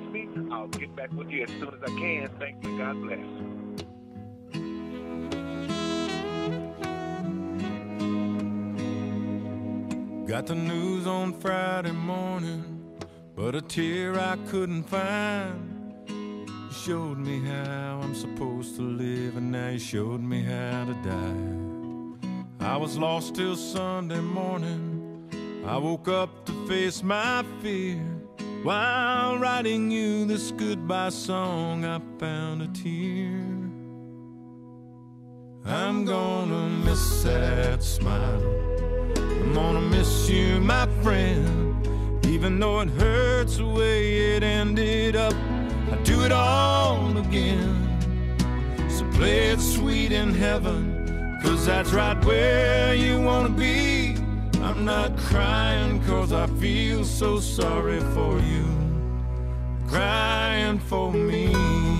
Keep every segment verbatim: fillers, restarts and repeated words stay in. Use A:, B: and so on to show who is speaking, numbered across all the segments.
A: me. I'll get back with you as soon as I can. Thanks and God bless.
B: Got the news on Friday morning, but a tear I couldn't find. You showed me how I'm supposed to live, and now you showed me how to die. I was lost till Sunday morning. I woke up to face my fear. While writing you this goodbye song, I found a tear. I'm gonna miss that smile. I'm gonna miss you, my friend. Even though it hurts the way it ended up, I'd do it all again. So play it sweet in heaven, 'cause that's right where you wanna be. I'm not crying 'cause I feel so sorry for you, I'm crying for me.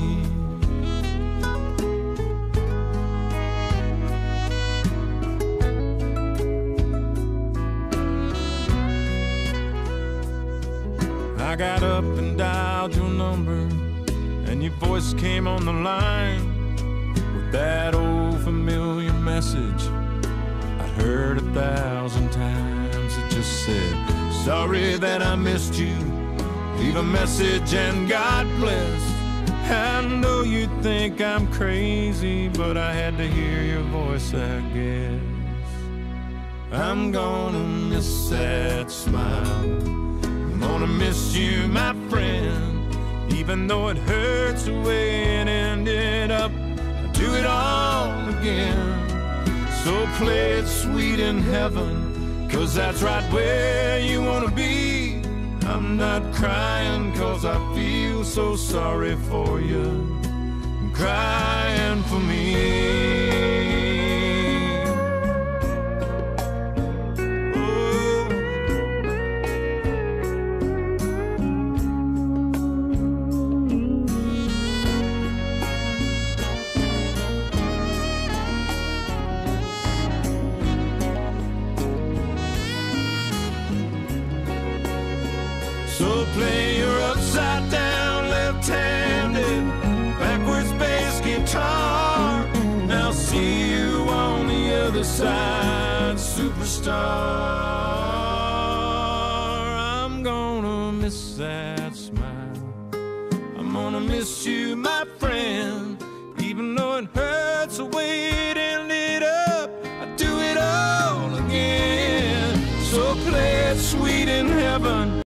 B: I got up and dialed your number, and your voice came on the line with that old familiar message I'd heard a thousand times. It just said, sorry that I missed you, leave a message and God bless. I know you think I'm crazy, but I had to hear your voice, I guess. I'm gonna miss that smile, I'm gonna miss you, my friend. Even though it hurts the way it ended up, I'll do it all again. So play it sweet in heaven, 'cause that's right where you wanna be. I'm not crying 'cause I feel so sorry for you, I'm crying for me. So play your upside down, left-handed, backwards bass guitar. I'll see you on the other side, superstar. I'm gonna miss that smile, I'm gonna miss you, my friend. Even though it hurts the way it ended up, I'd do it all again. So play it sweet in heaven,